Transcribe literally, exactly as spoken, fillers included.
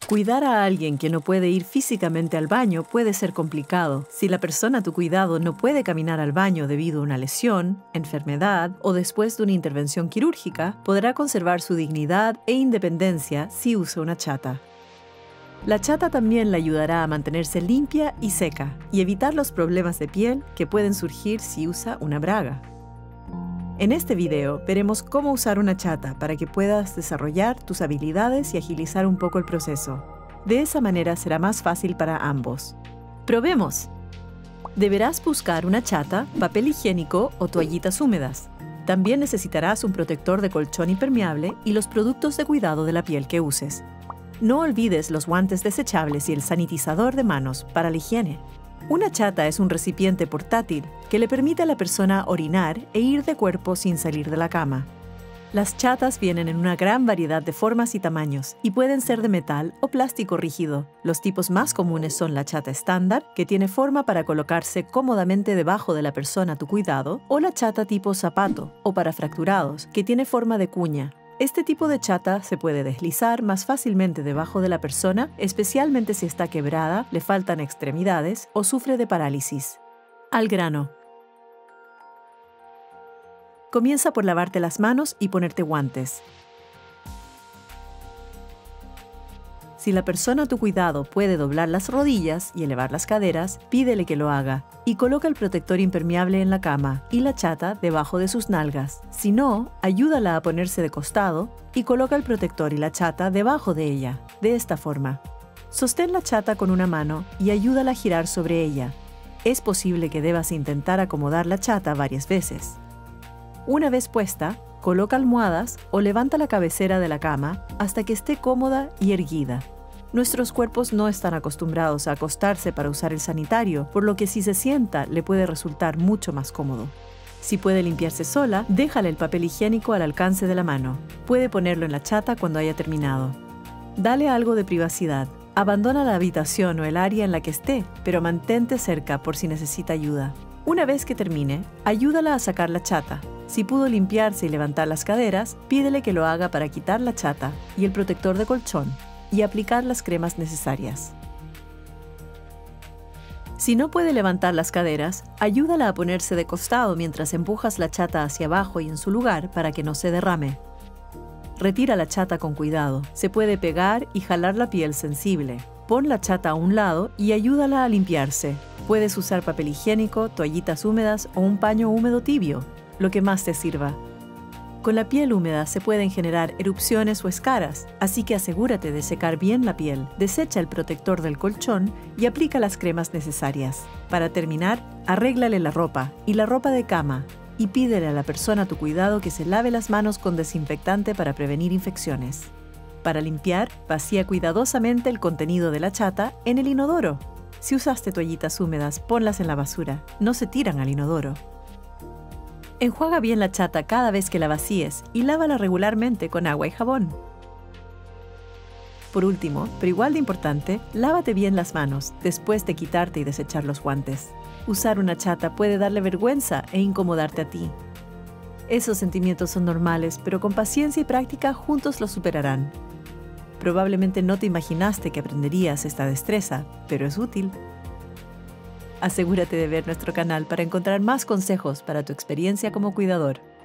Cuidar a alguien que no puede ir físicamente al baño puede ser complicado. Si la persona a tu cuidado no puede caminar al baño debido a una lesión, enfermedad o después de una intervención quirúrgica, podrá conservar su dignidad e independencia si usa una chata. La chata también le ayudará a mantenerse limpia y seca y evitar los problemas de piel que pueden surgir si usa una braga. En este video veremos cómo usar una chata para que puedas desarrollar tus habilidades y agilizar un poco el proceso. De esa manera será más fácil para ambos. ¡Probemos! Deberás buscar una chata, papel higiénico o toallitas húmedas. También necesitarás un protector de colchón impermeable y los productos de cuidado de la piel que uses. No olvides los guantes desechables y el sanitizador de manos para la higiene. Una chata es un recipiente portátil que le permite a la persona orinar e ir de cuerpo sin salir de la cama. Las chatas vienen en una gran variedad de formas y tamaños y pueden ser de metal o plástico rígido. Los tipos más comunes son la chata estándar, que tiene forma para colocarse cómodamente debajo de la persona a tu cuidado, o la chata tipo zapato o para fracturados, que tiene forma de cuña. Este tipo de chata se puede deslizar más fácilmente debajo de la persona, especialmente si está quebrada, le faltan extremidades o sufre de parálisis. Al grano. Comienza por lavarte las manos y ponerte guantes. Si la persona a tu cuidado puede doblar las rodillas y elevar las caderas, pídele que lo haga y coloca el protector impermeable en la cama y la chata debajo de sus nalgas. Si no, ayúdala a ponerse de costado y coloca el protector y la chata debajo de ella, de esta forma. Sostén la chata con una mano y ayúdala a girar sobre ella. Es posible que debas intentar acomodar la chata varias veces. Una vez puesta, coloca almohadas o levanta la cabecera de la cama hasta que esté cómoda y erguida. Nuestros cuerpos no están acostumbrados a acostarse para usar el sanitario, por lo que si se sienta le puede resultar mucho más cómodo. Si puede limpiarse sola, déjale el papel higiénico al alcance de la mano. Puede ponerlo en la chata cuando haya terminado. Dale algo de privacidad. Abandona la habitación o el área en la que esté, pero mantente cerca por si necesita ayuda. Una vez que termine, ayúdala a sacar la chata. Si pudo limpiarse y levantar las caderas, pídele que lo haga para quitar la chata y el protector de colchón y aplicar las cremas necesarias. Si no puede levantar las caderas, ayúdala a ponerse de costado mientras empujas la chata hacia abajo y en su lugar para que no se derrame. Retira la chata con cuidado. Se puede pegar y jalar la piel sensible. Pon la chata a un lado y ayúdala a limpiarse. Puedes usar papel higiénico, toallitas húmedas o un paño húmedo tibio, lo que más te sirva. Con la piel húmeda se pueden generar erupciones o escaras, así que asegúrate de secar bien la piel, desecha el protector del colchón y aplica las cremas necesarias. Para terminar, arréglale la ropa y la ropa de cama y pídele a la persona a tu cuidado que se lave las manos con desinfectante para prevenir infecciones. Para limpiar, vacía cuidadosamente el contenido de la chata en el inodoro. Si usaste toallitas húmedas, ponlas en la basura, no se tiran al inodoro. Enjuaga bien la chata cada vez que la vacíes y lávala regularmente con agua y jabón. Por último, pero igual de importante, lávate bien las manos después de quitarte y desechar los guantes. Usar una chata puede darle vergüenza e incomodarte a ti. Esos sentimientos son normales, pero con paciencia y práctica juntos los superarán. Probablemente no te imaginaste que aprenderías esta destreza, pero es útil. Asegúrate de ver nuestro canal para encontrar más consejos para tu experiencia como cuidador.